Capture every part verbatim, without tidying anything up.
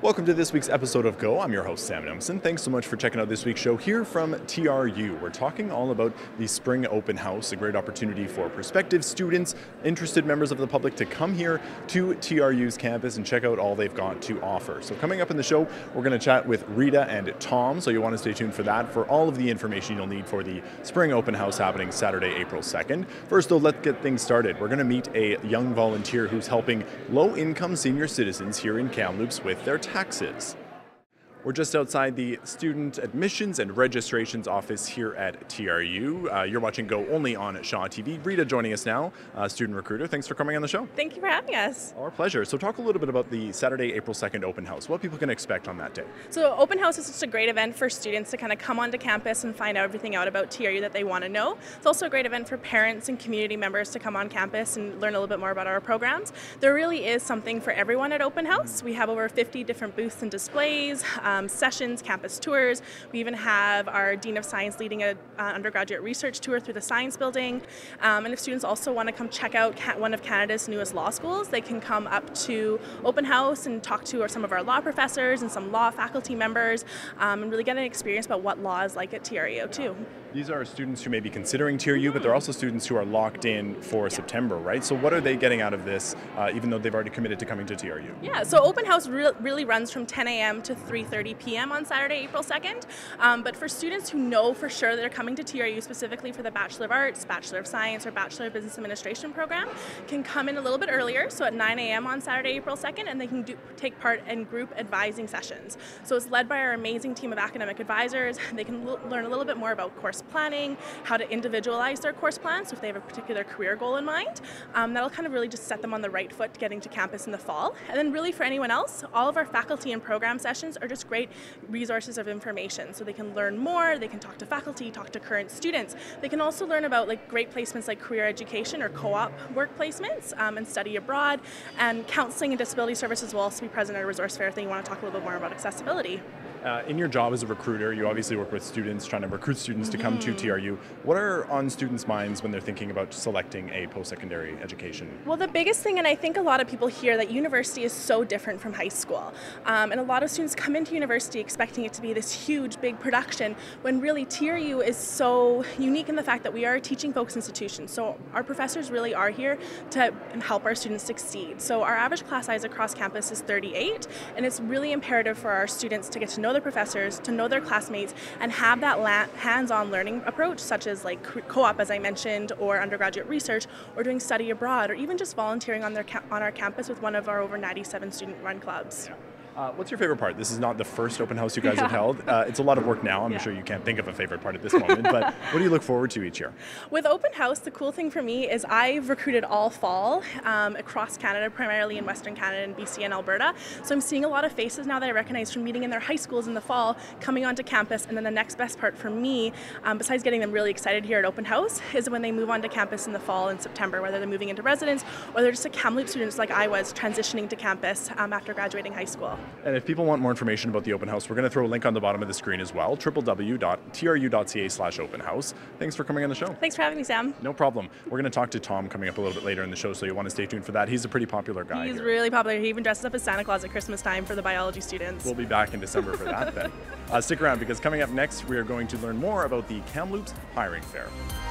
Welcome to this week's episode of Go. I'm your host, Sam Nemson. Thanks so much for checking out this week's show here from T R U. We're talking all about the Spring Open House, a great opportunity for prospective students, interested members of the public to come here to T R U's campus and check out all they've got to offer. So coming up in the show, we're going to chat with Rita and Tom, so you'll want to stay tuned for that for all of the information you'll need for the Spring Open House happening Saturday, April second. First though, let's get things started. We're going to meet a young volunteer who's helping low-income senior citizens here in Kamloops with their taxes. We're just outside the Student Admissions and Registrations office here at T R U. Uh, you're watching Go only on Shaw T V. Rita joining us now, uh, student recruiter. Thanks for coming on the show. Thank you for having us. Our pleasure. So talk a little bit about the Saturday, April second open house. What people can expect on that day. So open house is just a great event for students to kind of come onto campus and find out everything out about T R U that they want to know. It's also a great event for parents and community members to come on campus and learn a little bit more about our programs. There really is something for everyone at open house. We have over fifty different booths and displays, um, sessions, campus tours. We even have our Dean of Science leading a uh, undergraduate research tour through the Science Building. Um, and if students also want to come check out one of Canada's newest law schools, they can come up to open house and talk to some of our law professors and some law faculty members um, and really get an experience about what law is like at T R U too. These are students who may be considering T R U, but they're also students who are locked in for September, right? So what are they getting out of this, uh, even though they've already committed to coming to T R U? Yeah, so open house re really runs from ten A M to three thirty P M on Saturday, April second. Um, but for students who know for sure they're coming to T R U specifically for the Bachelor of Arts, Bachelor of Science, or Bachelor of Business Administration program, can come in a little bit earlier, so at nine A M on Saturday, April second, and they can do, take part in group advising sessions. So it's led by our amazing team of academic advisors. They can learn a little bit more about course planning, how to individualize their course plan, so if they have a particular career goal in mind, um, that'll kind of really just set them on the right foot getting to campus in the fall. And then really for anyone else, all of our faculty and program sessions are just great resources of information, so they can learn more, they can talk to faculty, talk to current students. They can also learn about like great placements like career education or co-op work placements um, and study abroad, and counseling and disability services will also be present at a resource fair if they want to talk a little bit more about accessibility. Uh, in your job as a recruiter, you obviously work with students, trying to recruit students to come to T R U. What are on students' minds when they're thinking about selecting a post-secondary education? Well, the biggest thing, and I think a lot of people hear that university is so different from high school. Um, and a lot of students come into university expecting it to be this huge, big production, when really T R U is so unique in the fact that we are a teaching focused institution. So our professors really are here to help our students succeed. So our average class size across campus is thirty-eight, and it's really imperative for our students to get to know their professors, to know their classmates, and have that hands-on learning approach, such as like co-op, as I mentioned, or undergraduate research, or doing study abroad, or even just volunteering on their on our campus with one of our over ninety-seven student-run clubs. Yeah. Uh, what's your favorite part? This is not the first open house you guys yeah. have held. Uh, it's a lot of work now. I'm yeah. sure you can't think of a favorite part at this moment, but what do you look forward to each year? With open house, the cool thing for me is I've recruited all fall um, across Canada, primarily in Western Canada and B C and Alberta. So I'm seeing a lot of faces now that I recognize from meeting in their high schools in the fall, coming onto campus, and then the next best part for me, um, besides getting them really excited here at open house, is when they move onto campus in the fall and September, whether they're moving into residence or they're just a Kamloops students like I was transitioning to campus um, after graduating high school. And if people want more information about the open house, we're going to throw a link on the bottom of the screen as well, w w w dot t r u dot c a slash open house. Thanks for coming on the show. Thanks for having me, Sam. No problem. We're going to talk to Tom coming up a little bit later in the show, so you want to stay tuned for that. He's a pretty popular guy. He's here. really popular. He even dresses up as Santa Claus at Christmas time for the biology students. We'll be back in December for that then. Uh, stick around, because coming up next, we are going to learn more about the Kamloops Hiring Fair.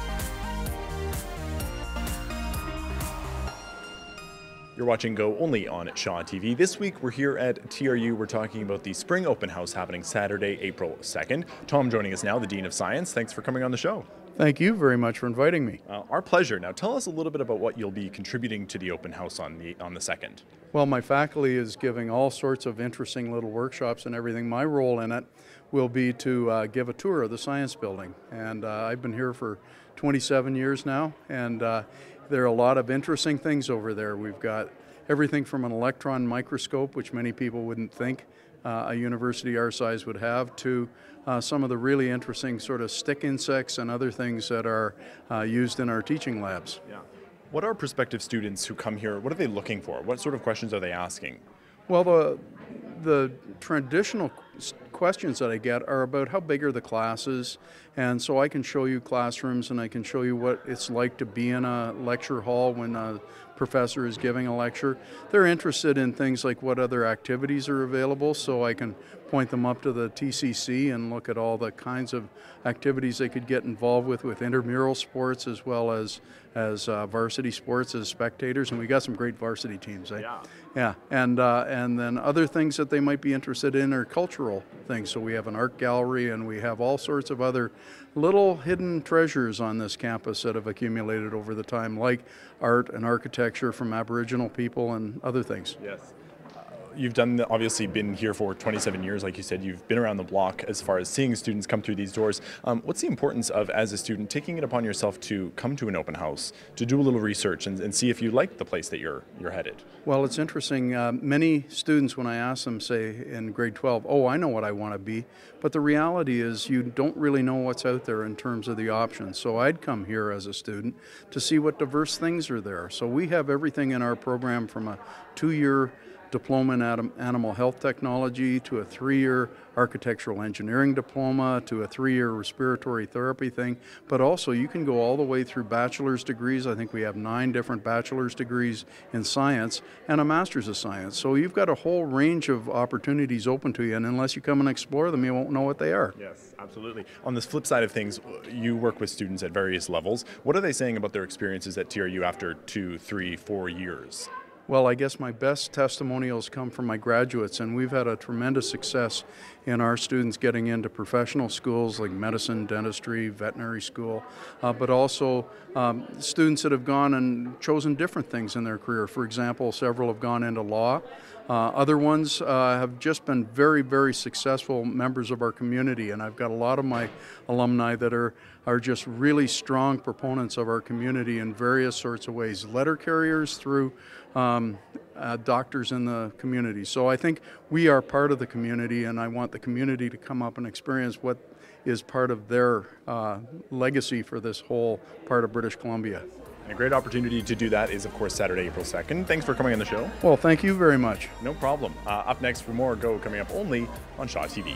You're watching Go only on Shaw T V. This week we're here at T R U. We're talking about the Spring Open House happening Saturday, April second. Tom joining us now, the Dean of Science. Thanks for coming on the show. Thank you very much for inviting me. Uh, our pleasure. Now tell us a little bit about what you'll be contributing to the open house on the on the second. Well, my faculty is giving all sorts of interesting little workshops and everything. My role in it will be to uh, give a tour of the Science Building. And uh, I've been here for twenty-seven years now, and uh, there are a lot of interesting things over there. We've got everything from an electron microscope, which many people wouldn't think uh, a university our size would have, to uh, some of the really interesting sort of stick insects and other things that are uh, used in our teaching labs. Yeah. What are prospective students who come here, what are they looking for? What sort of questions are they asking? Well, the, the traditional questions that I get are about how big are the classes, and so I can show you classrooms and I can show you what it's like to be in a lecture hall when a professor is giving a lecture. They're interested in things like what other activities are available, so I can point them up to the T C C and look at all the kinds of activities they could get involved with, with intramural sports as well as as uh, varsity sports as spectators, and we got some great varsity teams. Eh? Yeah. Yeah, and uh, and then other things that they might be interested in are cultural things. So we have an art gallery, and we have all sorts of other little hidden treasures on this campus that have accumulated over the time, like art and architecture from Aboriginal people and other things. Yes. You've done, obviously been here for twenty-seven years, like you said. You've been around the block as far as seeing students come through these doors. Um, what's the importance of, as a student, taking it upon yourself to come to an open house, to do a little research and, and see if you like the place that you're you're headed? Well, it's interesting. Uh, many students, when I ask them, say in grade twelve, oh, I know what I want to be. But the reality is you don't really know what's out there in terms of the options. So I'd come here as a student to see what diverse things are there. So we have everything in our program from a two-year diploma in animal health technology to a three-year architectural engineering diploma to a three-year respiratory therapy thing, but also you can go all the way through bachelor's degrees. I think we have nine different bachelor's degrees in science and a master's of science. So you've got a whole range of opportunities open to you, and unless you come and explore them, you won't know what they are. Yes, absolutely. On this flip side of things, you work with students at various levels. What are they saying about their experiences at T R U after two, three, four years? Well, I guess my best testimonials come from my graduates, and we've had a tremendous success in our students getting into professional schools like medicine, dentistry, veterinary school, uh, but also um, students that have gone and chosen different things in their career. For example, several have gone into law. Uh, other ones uh, have just been very, very successful members of our community, and I've got a lot of my alumni that are, are just really strong proponents of our community in various sorts of ways. Letter carriers through um, uh, doctors in the community. So I think we are part of the community, and I want the community to come up and experience what is part of their uh, legacy for this whole part of British Columbia. And a great opportunity to do that is, of course, Saturday, April second. Thanks for coming on the show. Well, thank you very much. No problem. Uh, up next for more Go, coming up only on Shaw T V.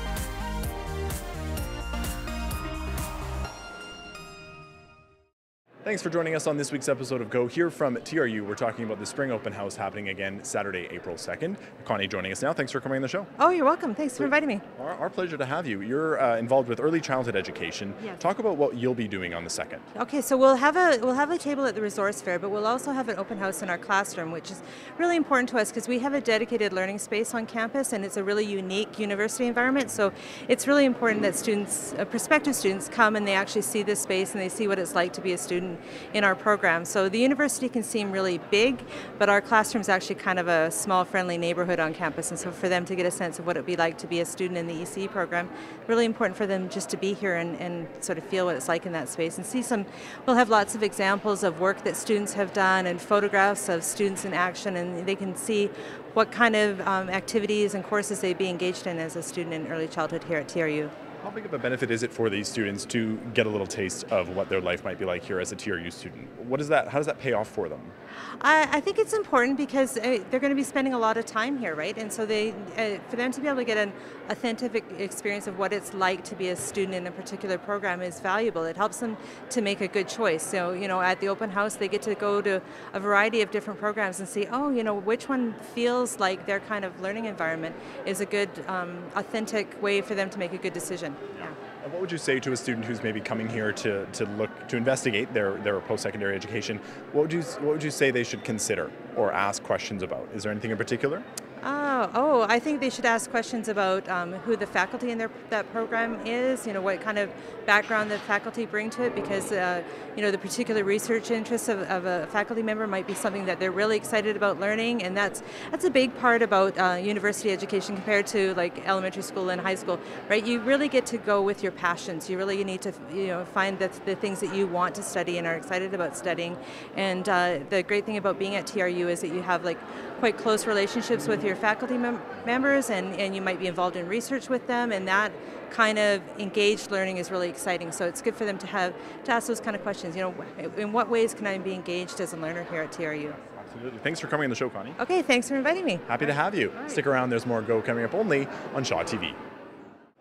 Thanks for joining us on this week's episode of Go. Here from T R U, we're talking about the Spring Open House happening again Saturday, April second. Connie joining us now. Thanks for coming on the show. Oh, you're welcome. Thanks for inviting me. Our, our pleasure to have you. You're uh, involved with early childhood education. Yes. Talk about what you'll be doing on the second. Okay, so we'll have a we'll have a table at the resource fair, but we'll also have an open house in our classroom, which is really important to us because we have a dedicated learning space on campus, and it's a really unique university environment. So it's really important that students, uh, prospective students, come and they actually see this space and they see what it's like to be a student in our program. So the university can seem really big, but our classroom's actually kind of a small, friendly neighborhood on campus, and so for them to get a sense of what it would be like to be a student in the E C program, really important for them just to be here and, and sort of feel what it's like in that space and see some. We'll have lots of examples of work that students have done and photographs of students in action, and they can see what kind of um, activities and courses they'd be engaged in as a student in early childhood here at T R U. How big of a benefit is it for these students to get a little taste of what their life might be like here as a T R U student? What is that? How does that pay off for them? I, I think it's important because uh, they're going to be spending a lot of time here, right? And so they, uh, for them to be able to get an authentic experience of what it's like to be a student in a particular program is valuable. It helps them to make a good choice. So, you know, at the open house, they get to go to a variety of different programs and see, oh, you know, which one feels like their kind of learning environment is a good, um, authentic way for them to make a good decision. Yeah. And what would you say to a student who's maybe coming here to, to look to investigate their, their post-secondary education? What would you what would you say they should consider or ask questions about? Is there anything in particular? Oh, oh, I think they should ask questions about um, who the faculty in their, that program is, you know, what kind of background the faculty bring to it, because, uh, you know, the particular research interests of, of a faculty member might be something that they're really excited about learning, and that's that's a big part about uh, university education compared to like elementary school and high school, right? You really get to go with your passions. You really need to, you know, find the, the things that you want to study and are excited about studying, and uh, the great thing about being at T R U is that you have like quite close relationships with your faculty mem members, and, and you might be involved in research with them, and that kind of engaged learning is really exciting. So it's good for them to have to ask those kind of questions. You know, in what ways can I be engaged as a learner here at T R U? Absolutely. Thanks for coming on the show, Connie. Okay, thanks for inviting me. Happy to have you. Right. Stick around. There's more Go coming up only on Shaw T V.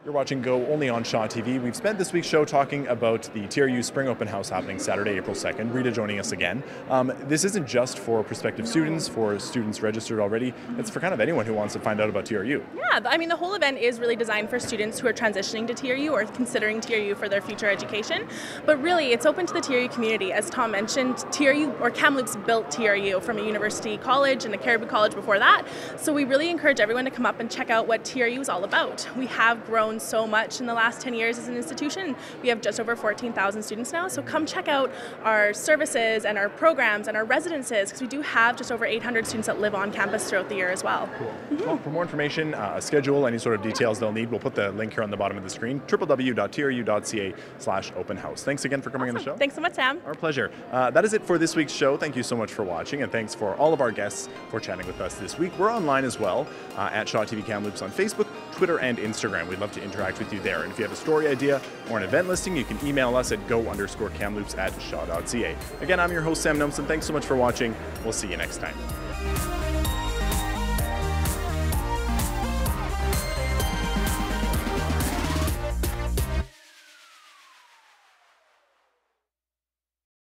You're watching Go only on Shaw T V. We've spent this week's show talking about the T R U Spring Open House happening Saturday, April second. Rita joining us again. Um, this isn't just for prospective students, for students registered already. It's for kind of anyone who wants to find out about T R U. Yeah, I mean, the whole event is really designed for students who are transitioning to T R U or considering T R U for their future education. But really, it's open to the T R U community. As Tom mentioned, T R U or Kamloops built T R U from a university college and a Caribou College before that. So we really encourage everyone to come up and check out what T R U is all about. We have grown so much in the last ten years as an institution. We have just over fourteen thousand students now, so come check out our services and our programs and our residences, because we do have just over eight hundred students that live on campus throughout the year as well. Cool. Mm-hmm. Well, for more information, uh, a schedule, any sort of details they'll need, we'll put the link here on the bottom of the screen, w w w dot t r u dot c a slash open house. Thanks again for coming Awesome. on the show. Thanks so much, Sam. Our pleasure. Uh, that is it for this week's show. Thank you so much for watching, and thanks for all of our guests for chatting with us this week. We're online as well uh, at Shaw T V Kamloops on Facebook, Twitter, and Instagram. We'd love to interact with you there. And if you have a story idea or an event listing, you can email us at go underscore kamloops at shaw dot c a. Again, I'm your host, Sam Nomson. Thanks so much for watching. We'll see you next time.